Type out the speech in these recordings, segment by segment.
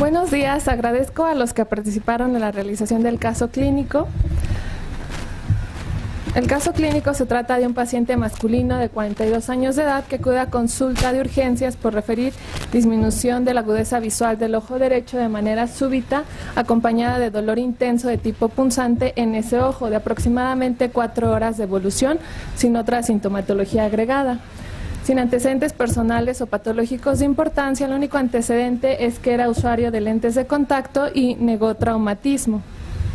Buenos días, agradezco a los que participaron en la realización del caso clínico. El caso clínico se trata de un paciente masculino de 42 años de edad que acude a consulta de urgencias por referir disminución de la agudeza visual del ojo derecho de manera súbita, acompañada de dolor intenso de tipo punzante en ese ojo de aproximadamente 4 horas de evolución, sin otra sintomatología agregada. Sin antecedentes personales o patológicos de importancia, el único antecedente es que era usuario de lentes de contacto y negó traumatismo.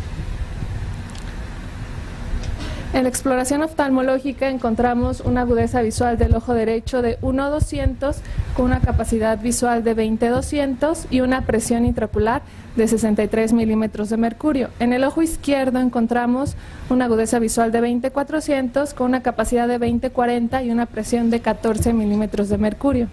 En la exploración oftalmológica encontramos una agudeza visual del ojo derecho de 1/200 con una capacidad visual de 20/200 y una presión intraocular de 63 milímetros de mercurio. En el ojo izquierdo encontramos una agudeza visual de 20/400 con una capacidad de 20/40 y una presión de 14 milímetros de mercurio.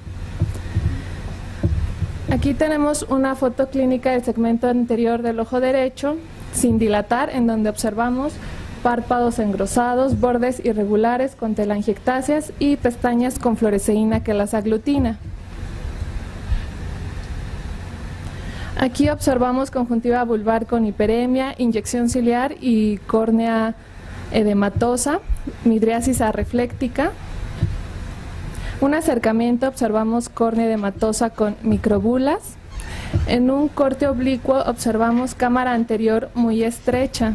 Aquí tenemos una foto clínica del segmento anterior del ojo derecho sin dilatar, en donde observamos párpados engrosados, bordes irregulares con telangiectasias y pestañas con fluoresceína que las aglutina. Aquí observamos conjuntiva vulvar con hiperemia, inyección ciliar y córnea edematosa, midriasis arrefléctica. Un acercamiento observamos córnea edematosa con microbulas. En un corte oblicuo observamos cámara anterior muy estrecha,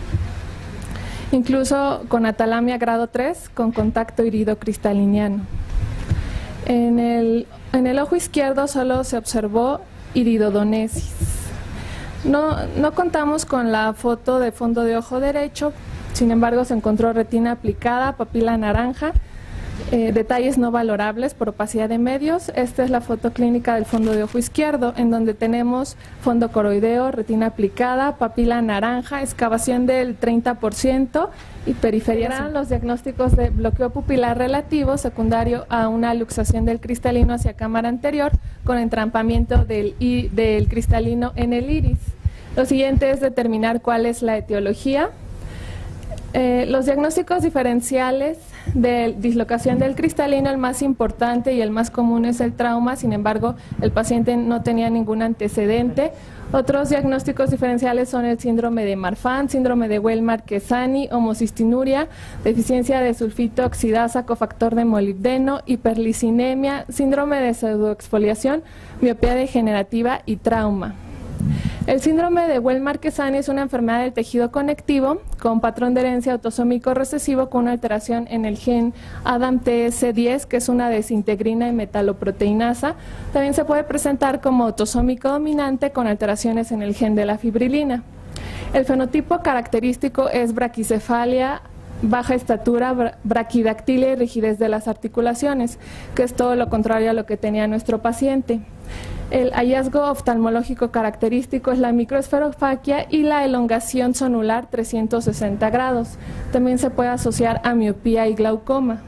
incluso con atalamia grado 3 con contacto irido-cristaliniano. En el ojo izquierdo solo se observó iridodonesis. No contamos con la foto de fondo de ojo derecho, sin embargo se encontró retina aplicada, papila naranja, detalles no valorables por opacidad de medios. Esta es la foto clínica del fondo de ojo izquierdo, en donde tenemos fondo coroideo, retina aplicada, papila naranja, excavación del 30% y periferia. Eran los diagnósticos de bloqueo pupilar relativo, secundario a una luxación del cristalino hacia cámara anterior con entrampamiento del cristalino en el iris. Lo siguiente es determinar cuál es la etiología. Los diagnósticos diferenciales de dislocación del cristalino, el más importante y el más común es el trauma, sin embargo el paciente no tenía ningún antecedente. Otros diagnósticos diferenciales son el síndrome de Marfan, síndrome de Weilmar-Quesani, homocistinuria, deficiencia de sulfito oxidasa, cofactor de molibdeno, hiperlicinemia, síndrome de pseudoexfoliación, miopía degenerativa y trauma. El síndrome de Weilmar-Quesani es una enfermedad del tejido conectivo con patrón de herencia autosómico recesivo con una alteración en el gen ADAMTS10, que es una desintegrina y metaloproteinasa. También se puede presentar como autosómico dominante con alteraciones en el gen de la fibrilina. El fenotipo característico es braquicefalia, baja estatura, braquidactilia y rigidez de las articulaciones, que es todo lo contrario a lo que tenía nuestro paciente. El hallazgo oftalmológico característico es la microesferofaquia y la elongación zonular 360 grados. También se puede asociar a miopía y glaucoma.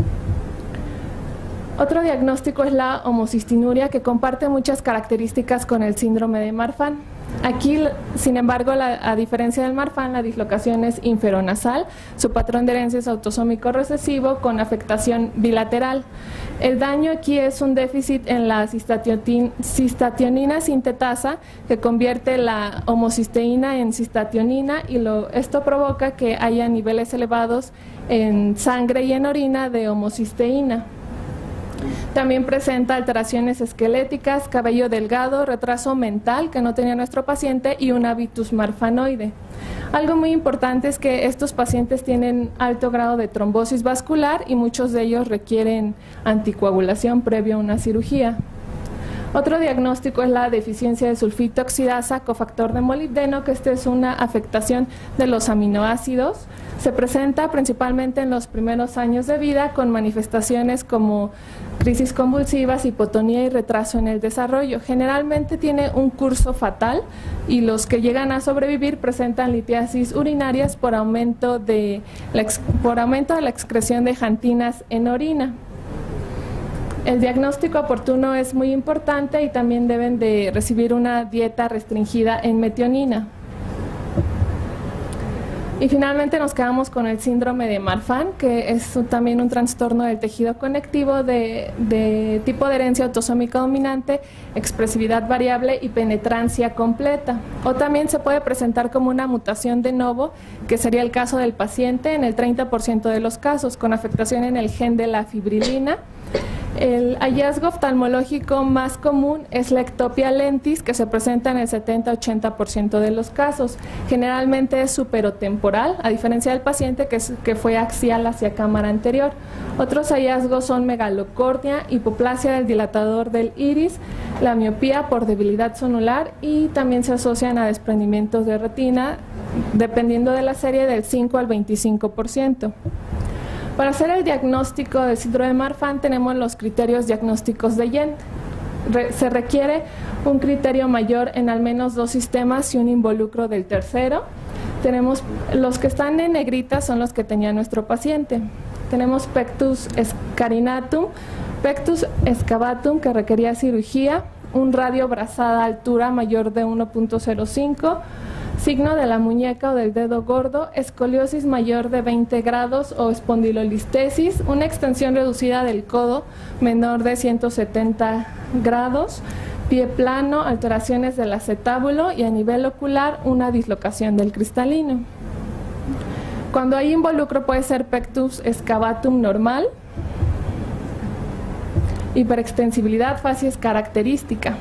Otro diagnóstico es la homocistinuria, que comparte muchas características con el síndrome de Marfan. Aquí, sin embargo, a diferencia del Marfan, la dislocación es inferonasal, su patrón de herencia es autosómico recesivo con afectación bilateral. El daño aquí es un déficit en la cistationina sintetasa que convierte la homocisteína en cistationina y esto provoca que haya niveles elevados en sangre y en orina de homocisteína. También presenta alteraciones esqueléticas, cabello delgado, retraso mental que no tenía nuestro paciente y un habitus marfanoide. Algo muy importante es que estos pacientes tienen alto grado de trombosis vascular y muchos de ellos requieren anticoagulación previo a una cirugía. Otro diagnóstico es la deficiencia de sulfito oxidasa, cofactor de molibdeno, que esta es una afectación de los aminoácidos. Se presenta principalmente en los primeros años de vida con manifestaciones como crisis convulsivas, hipotonía y retraso en el desarrollo. Generalmente tiene un curso fatal y los que llegan a sobrevivir presentan litiasis urinarias por aumento de la excreción de xantinas en orina. El diagnóstico oportuno es muy importante y también deben de recibir una dieta restringida en metionina. Y finalmente nos quedamos con el síndrome de Marfan, que es también un trastorno del tejido conectivo de tipo de herencia autosómica dominante, expresividad variable y penetrancia completa. O también se puede presentar como una mutación de novo, que sería el caso del paciente en el 30% de los casos, con afectación en el gen de la fibrilina. El hallazgo oftalmológico más común es la ectopia lentis, que se presenta en el 70-80% de los casos. Generalmente es superotemporal, a diferencia del paciente que fue axial hacia cámara anterior. Otros hallazgos son megalocordia, hipoplasia del dilatador del iris, la miopía por debilidad sonular y también se asocian a desprendimientos de retina, dependiendo de la serie del 5 al 25%. Para hacer el diagnóstico del síndrome de Marfan tenemos los criterios diagnósticos de Yent. Se requiere un criterio mayor en al menos 2 sistemas y un involucro del tercero. Tenemos los que están en negrita son los que tenía nuestro paciente. Tenemos pectus scarinatum, pectus excavatum que requería cirugía, un radio brazada altura mayor de 1.05, signo de la muñeca o del dedo gordo, escoliosis mayor de 20 grados o espondilolistesis, una extensión reducida del codo menor de 170 grados, pie plano, alteraciones del acetábulo y a nivel ocular una dislocación del cristalino. Cuando hay involucro puede ser pectus excavatum normal, hiperextensibilidad facies característica.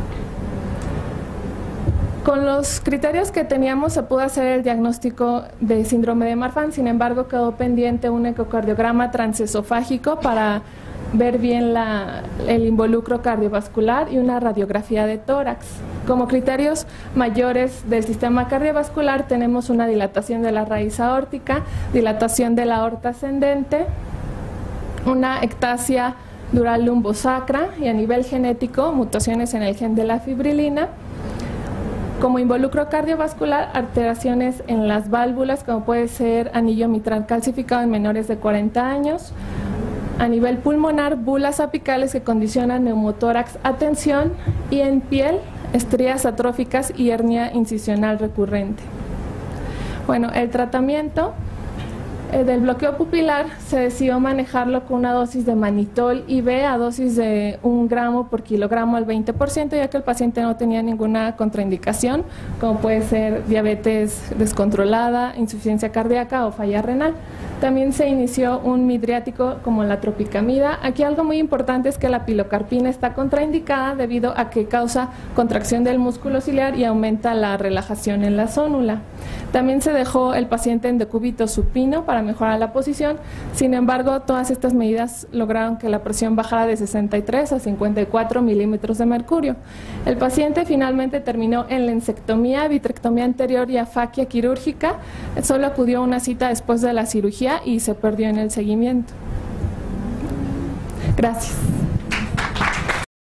Con los criterios que teníamos se pudo hacer el diagnóstico de síndrome de Marfan, sin embargo quedó pendiente un ecocardiograma transesofágico para ver bien el involucro cardiovascular y una radiografía de tórax. Como criterios mayores del sistema cardiovascular tenemos una dilatación de la raíz aórtica, dilatación de la aorta ascendente, una ectasia dural lumbosacra y a nivel genético mutaciones en el gen de la fibrilina. Como involucro cardiovascular, alteraciones en las válvulas, como puede ser anillo mitral calcificado en menores de 40 años. A nivel pulmonar, bulas apicales que condicionan neumotórax a tensión. Y en piel, estrías atróficas y hernia incisional recurrente. Bueno, el tratamiento del bloqueo pupilar se decidió manejarlo con una dosis de manitol IV a dosis de 1 gramo por kilogramo al 20%, ya que el paciente no tenía ninguna contraindicación, como puede ser diabetes descontrolada, insuficiencia cardíaca o falla renal. También se inició un midriático como la tropicamida. Aquí algo muy importante es que la pilocarpina está contraindicada debido a que causa contracción del músculo ciliar y aumenta la relajación en la zónula. También se dejó el paciente en decúbito supino para mejorar la posición. Sin embargo, todas estas medidas lograron que la presión bajara de 63 a 54 milímetros de mercurio. El paciente finalmente terminó en lensectomía, vitrectomía anterior y afaquia quirúrgica. Solo acudió a una cita después de la cirugía y se perdió en el seguimiento. Gracias.